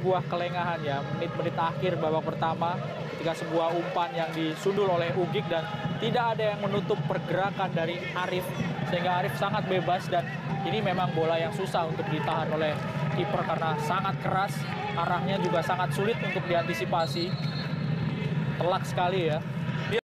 sebuah kelengahan ya, menit-menit akhir babak pertama ketika sebuah umpan yang disundul oleh Ugik dan tidak ada yang menutup pergerakan dari Arif, sehingga Arif sangat bebas dan ini memang bola yang susah untuk ditahan oleh kiper karena sangat keras, arahnya juga sangat sulit untuk diantisipasi. Telak sekali ya.